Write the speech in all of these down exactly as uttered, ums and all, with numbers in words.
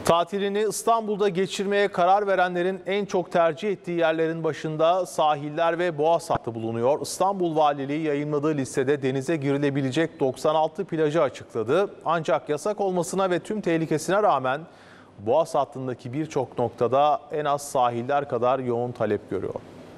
Tatilini İstanbul'da geçirmeye karar verenlerin en çok tercih ettiği yerlerin başında sahiller ve boğaz hattı bulunuyor. İstanbul Valiliği yayınladığı listede denize girilebilecek doksan altı plajı açıkladı. Ancak yasak olmasına ve tüm tehlikesine rağmen boğaz hattındaki birçok noktada en az sahiller kadar yoğun talep görüyor.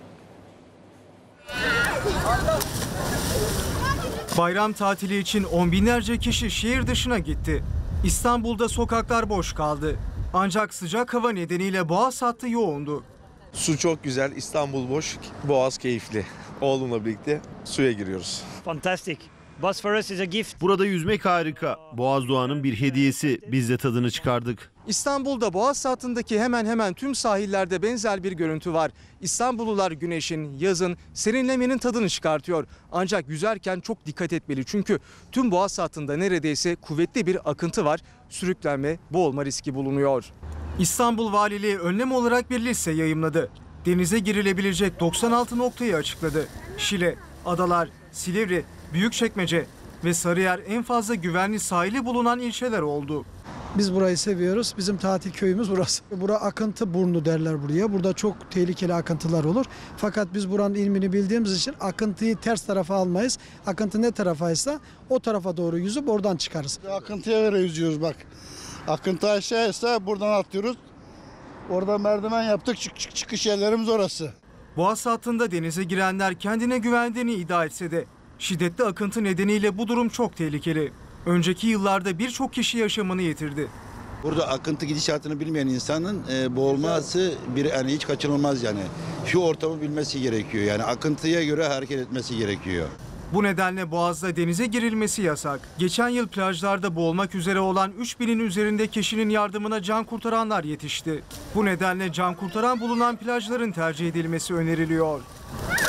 Bayram tatili için on binlerce kişi şehir dışına gitti. İstanbul'da sokaklar boş kaldı. Ancak sıcak hava nedeniyle boğaz hattı yoğundu. Su çok güzel, İstanbul boş, boğaz keyifli. Oğlumla birlikte suya giriyoruz. Fantastic. Bosphorus is a gift. Burada yüzmek harika. Boğaz doğanın bir hediyesi. Biz de tadını çıkardık. İstanbul'da boğaz hattındaki hemen hemen tüm sahillerde benzer bir görüntü var. İstanbullular güneşin, yazın, serinlemenin tadını çıkartıyor. Ancak yüzerken çok dikkat etmeli. Çünkü tüm boğaz hattında neredeyse kuvvetli bir akıntı var. Sürüklenme, boğulma riski bulunuyor. İstanbul Valiliği önlem olarak bir liste yayımladı. Denize girilebilecek doksan altı noktayı açıkladı. Şile, Adalar, Silivri, Büyükçekmece ve Sarıyer en fazla güvenli sahili bulunan ilçeler oldu. Biz burayı seviyoruz. Bizim tatil köyümüz burası. Bura akıntı burnu derler buraya. Burada çok tehlikeli akıntılar olur. Fakat biz buranın ilmini bildiğimiz için akıntıyı ters tarafa almayız. Akıntı ne tarafaysa o tarafa doğru yüzüp oradan çıkarız. Akıntıya göre yüzüyoruz bak. Akıntı aşağıysa buradan atlıyoruz. Orada merdiven yaptık. Çık, çık, çıkış yerlerimiz orası. Boğaz hattında denize girenler kendine güvendiğini iddia etse de şiddetli akıntı nedeniyle bu durum çok tehlikeli. Önceki yıllarda birçok kişi yaşamını yitirdi. Burada akıntı gidişatını bilmeyen insanın e, boğulması bir yani hiç kaçınılmaz yani. Şu ortamı bilmesi gerekiyor. Yani akıntıya göre hareket etmesi gerekiyor. Bu nedenle Boğaz'da denize girilmesi yasak. Geçen yıl plajlarda boğulmak üzere olan üç binin üzerinde kişinin yardımına can kurtaranlar yetişti. Bu nedenle can kurtaran bulunan plajların tercih edilmesi öneriliyor.